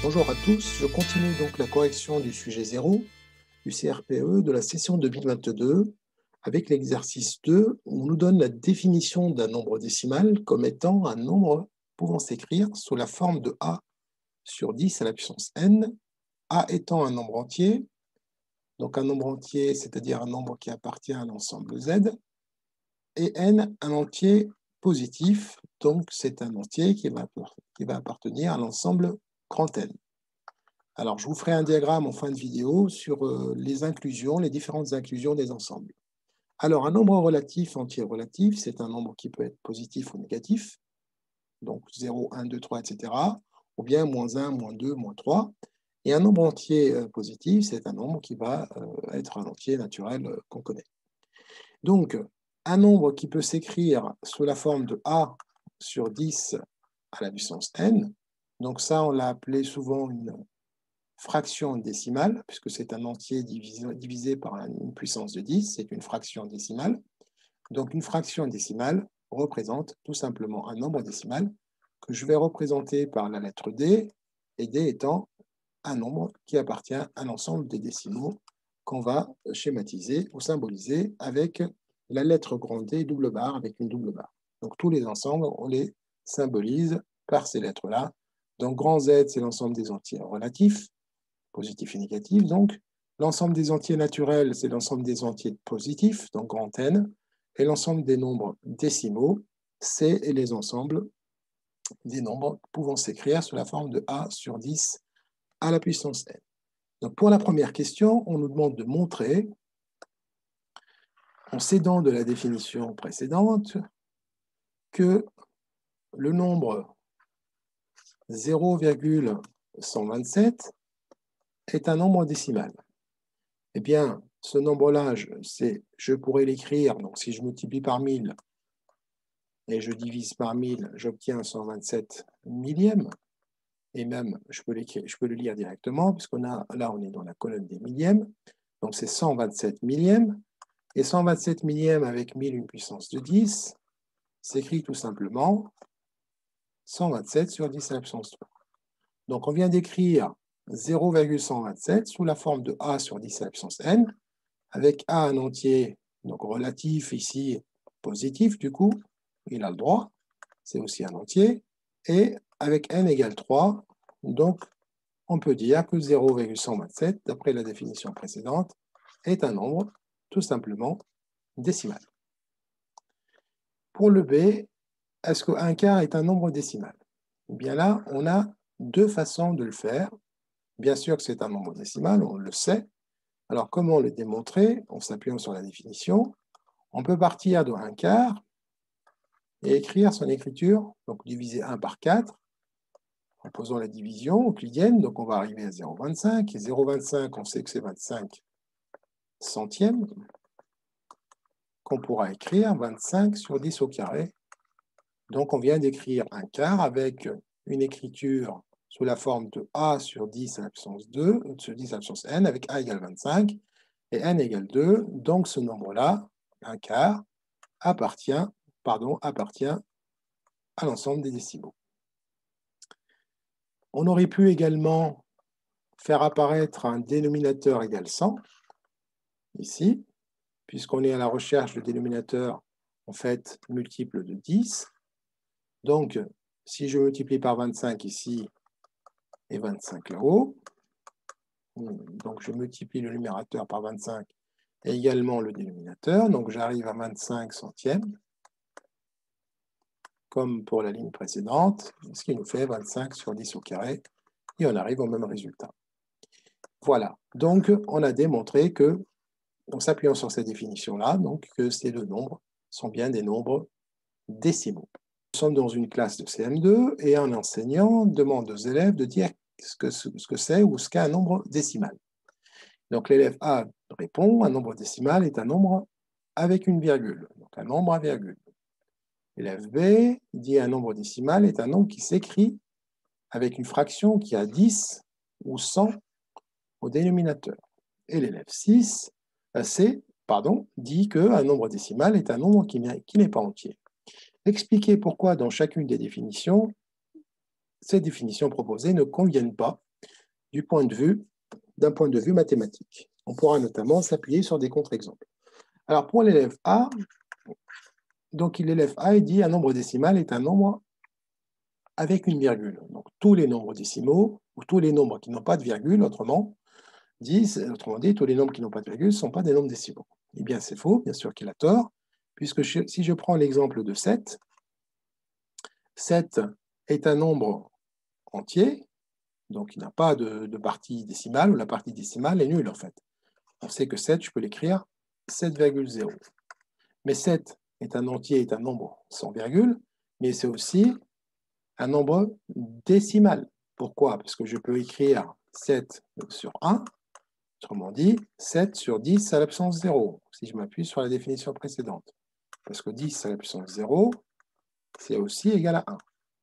Bonjour à tous, je continue donc la correction du sujet 0 du CRPE de la session 2022 avec l'exercice 2 où on nous donne la définition d'un nombre décimal comme étant un nombre pouvant s'écrire sous la forme de a sur 10 à la puissance n, a étant un nombre entier, donc un nombre entier, c'est-à-dire un nombre qui appartient à l'ensemble z, et n, un entier positif, donc c'est un entier qui va appartenir à l'ensemble grand N. Alors, je vous ferai un diagramme en fin de vidéo sur les inclusions, les différentes inclusions des ensembles. Alors, un nombre relatif entier relatif, c'est un nombre qui peut être positif ou négatif, donc 0, 1, 2, 3, etc., ou bien moins 1, moins 2, moins 3. Et un nombre entier positif, c'est un nombre qui va être un entier naturel qu'on connaît. Donc, un nombre qui peut s'écrire sous la forme de a sur 10 à la puissance n, donc ça, on l'a appelé souvent une fraction décimale, puisque c'est un entier divisé par une puissance de 10, c'est une fraction décimale. Donc une fraction décimale représente tout simplement un nombre décimal que je vais représenter par la lettre D, et D étant un nombre qui appartient à l'ensemble des décimaux qu'on va schématiser ou symboliser avec la lettre grand D double barre avec une double barre. Donc tous les ensembles, on les symbolise par ces lettres-là. Donc grand Z, c'est l'ensemble des entiers relatifs, positif et négatif, donc. L'ensemble des entiers naturels, c'est l'ensemble des entiers positifs, donc grand N, et l'ensemble des nombres décimaux, c'est les ensembles des nombres pouvant s'écrire sous la forme de a sur 10 à la puissance n. Donc pour la première question, on nous demande de montrer, en s'aidant de la définition précédente, que le nombre 0,127 est un nombre décimal. Eh bien, ce nombre-là, je pourrais l'écrire, donc si je multiplie par 1000 et je divise par 1000, j'obtiens 127 millièmes, et même, je peux le lire directement, puisqu'on a, là, on est dans la colonne des millièmes, donc c'est 127 millièmes, et 127 millièmes avec 1000, une puissance de 10, s'écrit tout simplement 127 sur 10 à la puissance 3. Donc on vient d'écrire 0,127 sous la forme de a sur 10 à la puissance n, avec a un entier, donc relatif ici, positif du coup, il a le droit, c'est aussi un entier, et avec n égale 3, donc on peut dire que 0,127, d'après la définition précédente, est un nombre tout simplement décimal. Pour le B, est-ce que 1 quart est un nombre décimal? Eh bien là, on a deux façons de le faire. Bien sûr que c'est un nombre décimal, on le sait. Alors comment le démontrer? En s'appuyant sur la définition. On peut partir de 1 quart et écrire son écriture, donc diviser 1 par 4, en posant la division euclidienne, donc on va arriver à 0,25, et 0,25, on sait que c'est 25 centièmes, qu'on pourra écrire 25 sur 10 au carré. Donc on vient d'écrire 1 quart avec une écriture sous la forme de a sur 10 à la puissance 2, sur 10 à la puissance n, avec a égale 25, et n égale 2, donc ce nombre-là, 1 quart, appartient à l'ensemble des décimaux. On aurait pu également faire apparaître un dénominateur égal 100, ici, puisqu'on est à la recherche de dénominateur, en fait, multiple de 10. Donc, si je multiplie par 25 ici, et 25 là-haut, donc je multiplie le numérateur par 25 et également le dénominateur, donc j'arrive à 25 centièmes, comme pour la ligne précédente, ce qui nous fait 25 sur 10 au carré, et on arrive au même résultat. Voilà, donc on a démontré que, en s'appuyant sur cette définition-là, donc que ces deux nombres sont bien des nombres décimaux. Nous sommes dans une classe de CM2 et un enseignant demande aux élèves de dire ce que c'est ou ce qu'est un nombre décimal. Donc l'élève A répond, un nombre décimal est un nombre avec une virgule, donc un nombre à virgule. L'élève B dit un nombre décimal est un nombre qui s'écrit avec une fraction qui a 10 ou 100 au dénominateur. Et l'élève C dit qu'un nombre décimal est un nombre qui n'est pas entier. Expliquez pourquoi dans chacune des définitions, ces définitions proposées ne conviennent pas d'un point de vue mathématique. On pourra notamment s'appuyer sur des contre-exemples. Alors, pour l'élève A, donc l'élève A, il dit un nombre décimal est un nombre avec une virgule. Donc, tous les nombres décimaux, ou tous les nombres qui n'ont pas de virgule, autrement dit, tous les nombres qui n'ont pas de virgule ne sont pas des nombres décimaux. Eh bien, c'est faux, bien sûr qu'il a tort, puisque si je prends l'exemple de 7, 7 est un nombre entier, donc il n'a pas de partie décimale, ou la partie décimale est nulle en fait. On sait que 7, je peux l'écrire 7,0. Mais 7 est un entier, est un nombre sans virgule, mais c'est aussi un nombre décimal. Pourquoi? Parce que je peux écrire 7 sur 1, autrement dit, 7 sur 10 à la puissance 0, si je m'appuie sur la définition précédente. Parce que 10 à la puissance 0, c'est aussi égal à 1.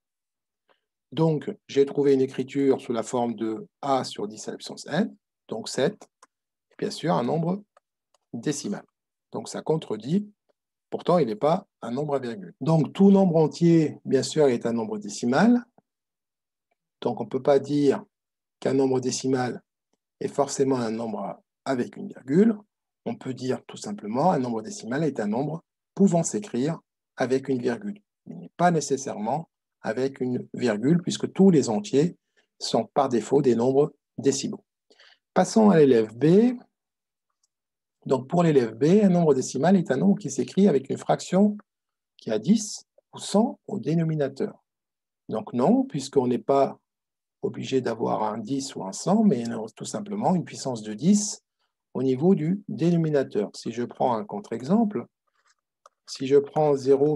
Donc, j'ai trouvé une écriture sous la forme de a sur 10 à la puissance n, donc 7, et bien sûr un nombre décimal. Donc ça contredit, pourtant il n'est pas un nombre à virgule. Donc tout nombre entier, bien sûr, est un nombre décimal. Donc on ne peut pas dire qu'un nombre décimal est forcément un nombre avec une virgule. On peut dire tout simplement un nombre décimal est un nombre pouvant s'écrire avec une virgule. Il n'est pas nécessairement avec une virgule, puisque tous les entiers sont par défaut des nombres décimaux. Passons à l'élève B. Donc pour l'élève B, un nombre décimal est un nombre qui s'écrit avec une fraction qui a 10 ou 100 au dénominateur. Donc non, puisqu'on n'est pas obligé d'avoir un 10 ou un 100, mais tout simplement une puissance de 10 au niveau du dénominateur. Si je prends un contre-exemple, si je prends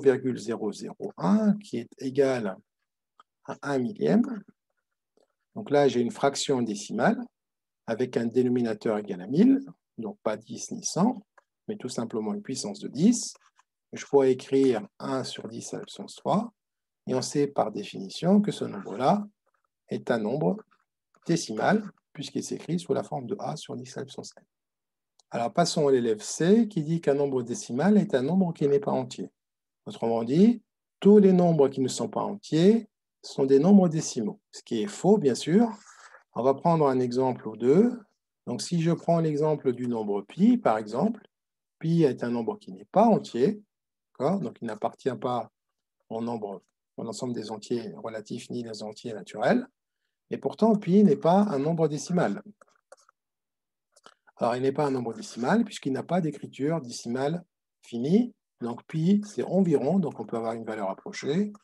0,001 qui est égal à 1 millième, donc là j'ai une fraction décimale avec un dénominateur égal à 1000, donc pas 10 ni 100, mais tout simplement une puissance de 10. Je pourrais écrire 1 sur 10 à la puissance 3, et on sait par définition que ce nombre-là est un nombre décimal, puisqu'il s'écrit sous la forme de a sur 10 à la puissance n. Alors passons à l'élève C, qui dit qu'un nombre décimal est un nombre qui n'est pas entier. Autrement dit, tous les nombres qui ne sont pas entiers sont des nombres décimaux. Ce qui est faux, bien sûr. On va prendre un exemple ou deux. Donc si je prends l'exemple du nombre pi, par exemple, pi est un nombre qui n'est pas entier, donc il n'appartient pas au l'ensemble des entiers relatifs ni des entiers naturels, et pourtant pi n'est pas un nombre décimal. Alors il n'est pas un nombre décimal puisqu'il n'a pas d'écriture décimale finie, donc pi c'est environ, donc on peut avoir une valeur approchée,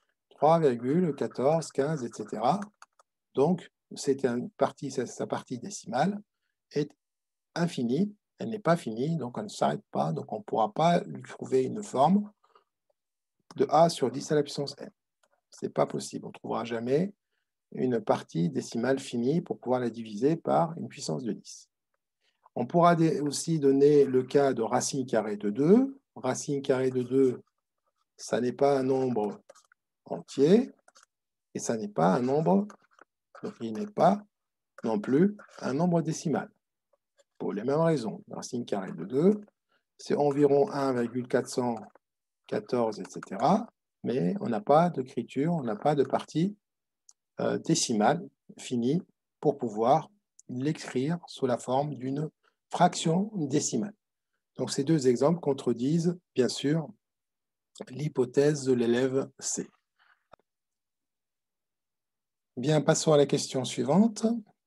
3,14, 15, etc. Donc sa partie décimale est infinie, elle n'est pas finie, donc elle ne s'arrête pas, donc on ne pourra pas lui trouver une forme de a sur 10 à la puissance n. Ce n'est pas possible, on ne trouvera jamais une partie décimale finie pour pouvoir la diviser par une puissance de 10. On pourra aussi donner le cas de racine carrée de 2. Racine carrée de 2, ça n'est pas un nombre entier, et ça n'est pas un nombre, donc il n'est pas non plus un nombre décimal. Pour les mêmes raisons, racine carrée de 2, c'est environ 1,414, etc. Mais on n'a pas d'écriture, on n'a pas de partie décimale finie pour pouvoir l'écrire sous la forme d'une fraction décimale. Donc ces deux exemples contredisent, bien sûr, l'hypothèse de l'élève C. Bien, passons à la question suivante.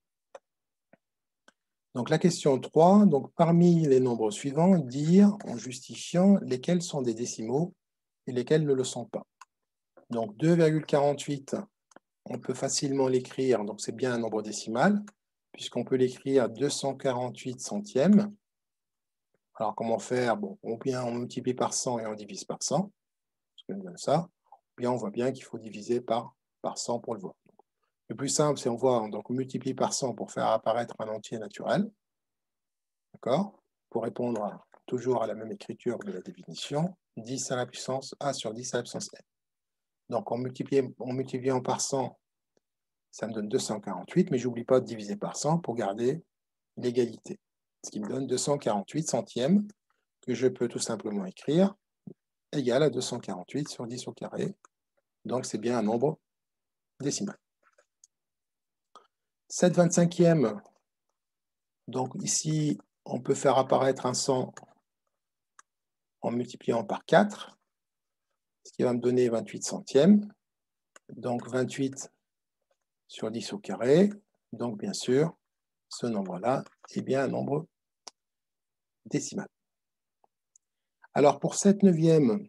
Donc la question 3, donc parmi les nombres suivants, dire en justifiant lesquels sont des décimaux et lesquels ne le sont pas. Donc 2,48, on peut facilement l'écrire, donc c'est bien un nombre décimal, puisqu'on peut l'écrire 248 centièmes. Alors comment faire? Bon, ou bien on multiplie par 100 et on divise par 100, parce que nous donne ça, ou bien on voit bien qu'il faut diviser par 100 pour le voir. Le plus simple, c'est donc on multiplie par 100 pour faire apparaître un entier naturel. D'accord? Pour répondre toujours à la même écriture de la définition, 10 à la puissance a sur 10 à la puissance n. Donc en multipliant par 100, ça me donne 248, mais je n'oublie pas de diviser par 100 pour garder l'égalité. Ce qui me donne 248 centièmes, que je peux tout simplement écrire égal à 248 sur 10 au carré. Donc c'est bien un nombre décimal. 7/25e, donc ici, on peut faire apparaître un 100 en multipliant par 4, ce qui va me donner 28 centièmes. Donc 28 sur 10 au carré. Donc bien sûr, ce nombre-là est bien un nombre décimal. Alors pour 7/9e,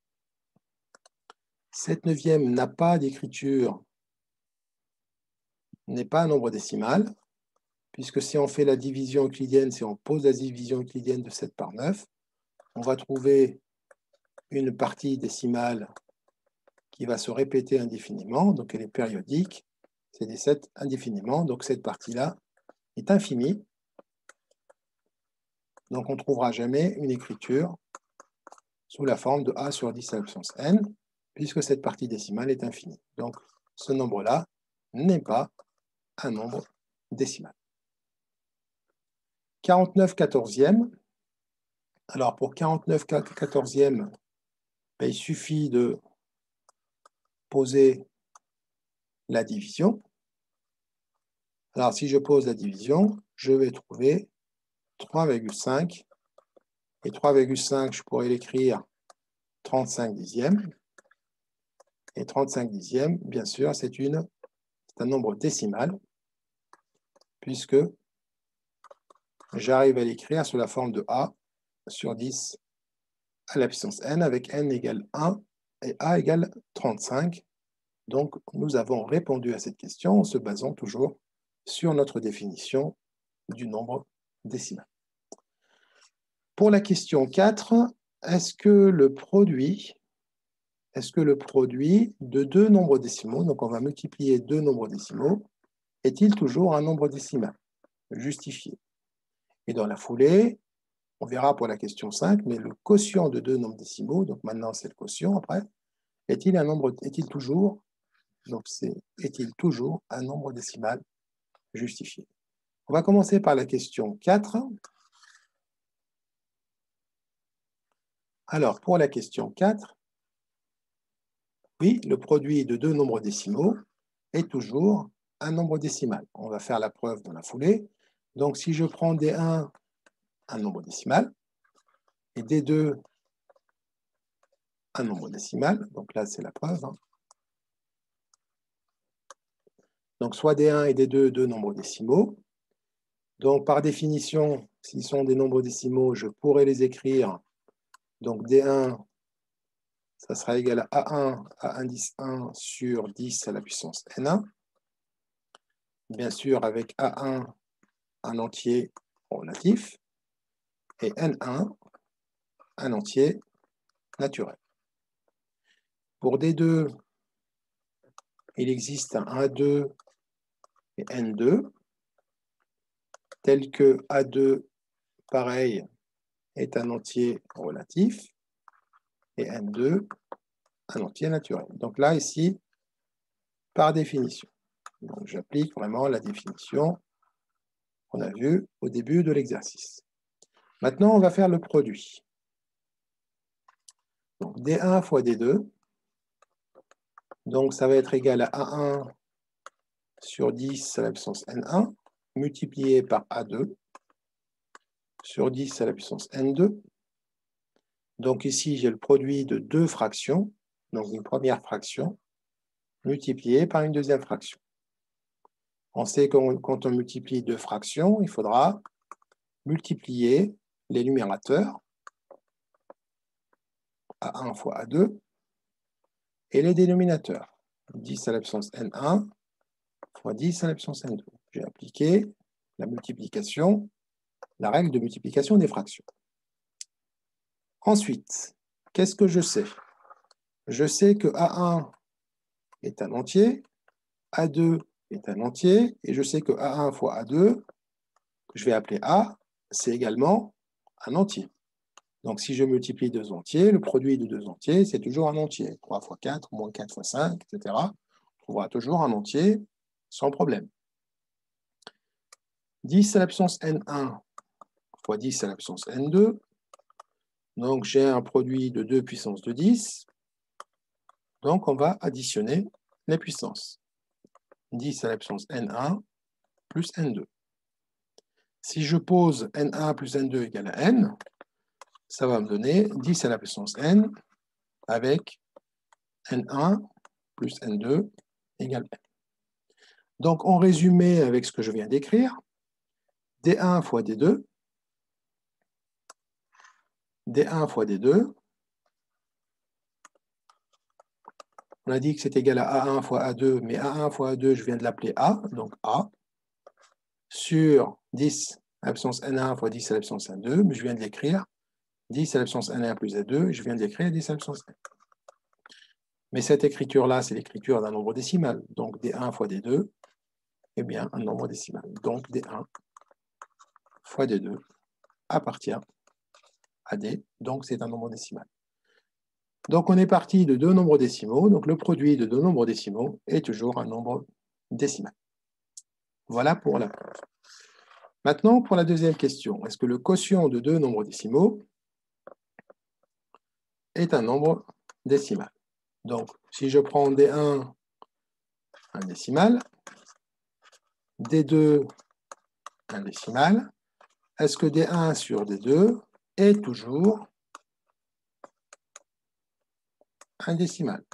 7/9e n'a pas d'écriture, n'est pas un nombre décimal, puisque si on fait la division euclidienne, si on pose la division euclidienne de 7 par 9, on va trouver une partie décimale qui va se répéter indéfiniment, donc elle est périodique, c'est des 7 indéfiniment, donc cette partie-là est infinie, donc on ne trouvera jamais une écriture sous la forme de a sur 10 à la puissance n, puisque cette partie décimale est infinie. Donc ce nombre-là n'est pas un nombre décimal. 49/14e. Alors pour 49/14e, ben, il suffit de poser la division. Alors si je pose la division, je vais trouver 3,5. Et 3,5, je pourrais l'écrire 35 dixièmes. Et 35 dixièmes, bien sûr, c'est un nombre décimal, puisque j'arrive à l'écrire sous la forme de a sur 10 à la puissance n, avec n égale 1 et a égale 35. Donc, nous avons répondu à cette question en se basant toujours sur notre définition du nombre décimal. Pour la question 4, est-ce que le produit de deux nombres décimaux, donc on va multiplier deux nombres décimaux, est-il toujours un nombre décimal? Justifié. Et dans la foulée, on verra pour la question 5, mais le quotient de deux nombres décimaux, donc maintenant c'est le quotient après, est-il toujours un nombre décimal justifié? On va commencer par la question 4. Alors, pour la question 4, oui, le produit de deux nombres décimaux est toujours un nombre décimal. On va faire la preuve dans la foulée. Donc, si je prends D1, un nombre décimal, et D2, un nombre décimal, donc là, c'est la preuve. Donc, soit D1 et D2, deux nombres décimaux. Donc, par définition, s'ils sont des nombres décimaux, je pourrais les écrire. Donc, D1, ça sera égal à A1 à indice 1 sur 10 à la puissance N1. Bien sûr, avec A1, un entier relatif, et N1, un entier naturel. Pour D2, il existe un A2 et N2, tel que A2, pareil, est un entier relatif, et N2, un entier naturel. Donc là, ici, par définition. Donc j'applique vraiment la définition qu'on a vue au début de l'exercice. Maintenant, on va faire le produit. Donc D1 fois D2, donc ça va être égal à A1 sur 10 à la puissance N1, multiplié par A2 sur 10 à la puissance N2. Donc ici, j'ai le produit de deux fractions, donc une première fraction, multipliée par une deuxième fraction. On sait que quand on multiplie deux fractions, il faudra multiplier les numérateurs, A1 fois A2, et les dénominateurs, 10 à la puissance N1 fois 10 à la puissance N2. J'ai appliqué la multiplication, la règle de multiplication des fractions. Ensuite, qu'est-ce que je sais? Je sais que A1 est un entier, A2 est un entier, et je sais que A1 fois A2, que je vais appeler A, c'est également un entier. Donc si je multiplie deux entiers, le produit de deux entiers, c'est toujours un entier. 3 fois 4, moins 4 fois 5, etc. On trouvera toujours un entier sans problème. 10 à la puissance N1 fois 10 à la puissance N2. Donc j'ai un produit de 2 puissance de 10. Donc on va additionner les puissances. 10 à la puissance N1 plus N2. Si je pose N1 plus N2 égale à N, ça va me donner 10 à la puissance N avec N1 plus N2 égale N. Donc, en résumé, avec ce que je viens d'écrire, D1 fois D2, D1 fois D2, on a dit que c'est égal à A1 fois A2, mais A1 fois A2, je viens de l'appeler A, donc A, sur 10 à la puissance N1 fois 10 à la puissance N2, mais je viens de l'écrire, 10 à la puissance N1 plus A2, je viens de l'écrire 10 à la puissance N. Mais cette écriture-là, c'est l'écriture d'un nombre décimal, donc D1 fois D2, eh bien, un nombre décimal. Donc D1 fois D2 appartient à D, donc c'est un nombre décimal. Donc on est parti de deux nombres décimaux, donc le produit de deux nombres décimaux est toujours un nombre décimal. Voilà pour la preuve. Maintenant, pour la deuxième question, est-ce que le quotient de deux nombres décimaux est un nombre décimal? Donc, si je prends D1, un décimal, D2, un décimal, est-ce que D1 sur D2 est toujours un décimal?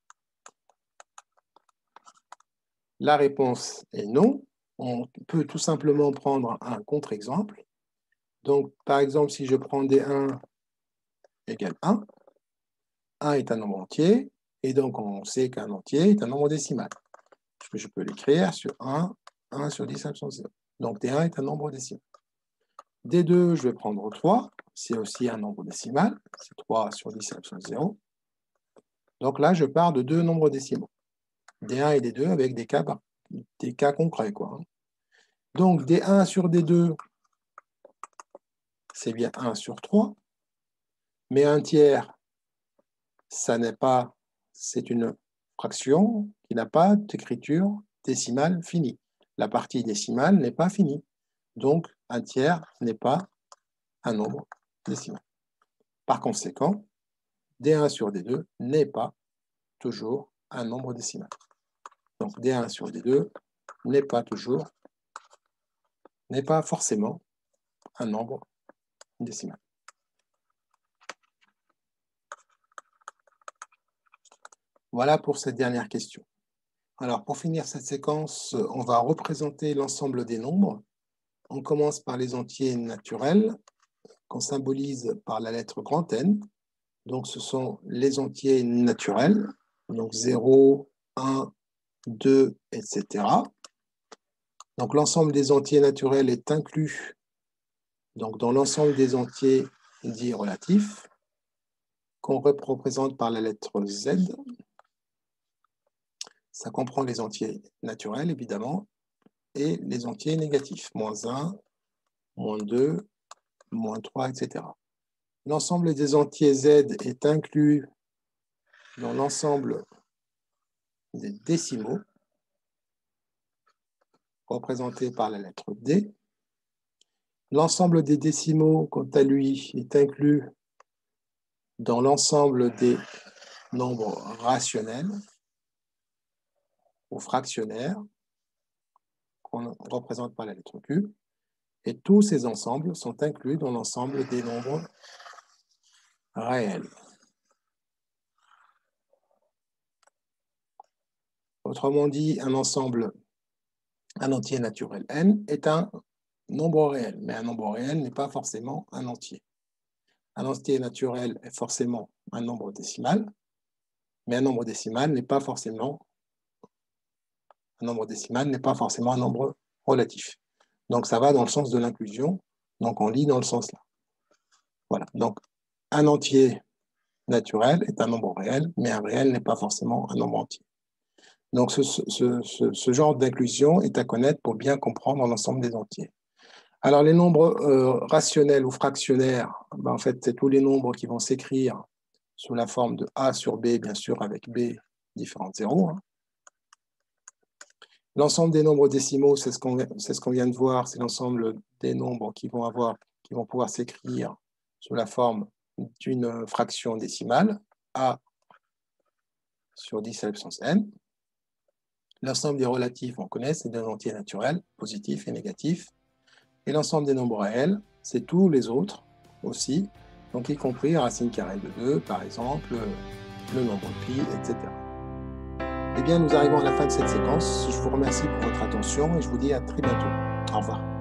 La réponse est non. On peut tout simplement prendre un contre-exemple. Donc, par exemple, si je prends D1 égale 1, 1 est un nombre entier, et donc on sait qu'un entier est un nombre décimal. Je peux l'écrire sur 1, 1 sur 10 à la puissance 0. Donc D1 est un nombre décimal. D2, je vais prendre 3, c'est aussi un nombre décimal, c'est 3 sur 10 à la puissance 0. Donc là, je pars de deux nombres décimaux, D1 et D2 avec des cas concrets, quoi. Donc D1 sur D2, c'est bien 1 sur 3, mais un tiers, ça n'est pas, c'est une fraction qui n'a pas d'écriture décimale finie. La partie décimale n'est pas finie. Donc, un tiers n'est pas un nombre décimal. Par conséquent, D1 sur D2 n'est pas toujours un nombre décimal. Donc, D1 sur D2 n'est pas forcément un nombre décimal. Voilà pour cette dernière question. Alors, pour finir cette séquence, on va représenter l'ensemble des nombres. On commence par les entiers naturels, qu'on symbolise par la lettre grand N. Donc, ce sont les entiers naturels, donc 0, 1, 2, etc. Donc, l'ensemble des entiers naturels est inclus donc, dans l'ensemble des entiers dits relatifs, qu'on représente par la lettre Z. Ça comprend les entiers naturels, évidemment, et les entiers négatifs, moins 1, moins 2, moins 3, etc. L'ensemble des entiers Z est inclus dans l'ensemble des décimaux, représentés par la lettre D. L'ensemble des décimaux, quant à lui, est inclus dans l'ensemble des nombres rationnels ou fractionnaires, qu'on représente par la lettre Q. Et tous ces ensembles sont inclus dans l'ensemble des nombres réels. Autrement dit, un entier naturel n est un nombre réel, mais un nombre réel n'est pas forcément un entier. Un entier naturel est forcément un nombre décimal, mais un nombre décimal n'est pas forcément un nombre relatif. Donc ça va dans le sens de l'inclusion, donc on lit dans le sens là. Voilà, donc un entier naturel est un nombre réel, mais un réel n'est pas forcément un nombre entier. Donc ce genre d'inclusion est à connaître pour bien comprendre l'ensemble des entiers. Alors les nombres rationnels ou fractionnaires, ben, en fait c'est tous les nombres qui vont s'écrire sous la forme de A sur B, bien sûr avec B différents zéros. L'ensemble des nombres décimaux, c'est ce qu'on vient de voir, c'est l'ensemble des nombres qui vont pouvoir s'écrire sous la forme d'une fraction décimale, A sur 10 à la puissance n. L'ensemble des relatifs, on connaît, c'est des entiers naturels, positifs et négatifs. Et l'ensemble des nombres réels, c'est tous les autres aussi, donc y compris racine carrée de 2, par exemple, le nombre pi, etc. Eh bien, nous arrivons à la fin de cette séquence. Je vous remercie pour votre attention et je vous dis à très bientôt. Au revoir.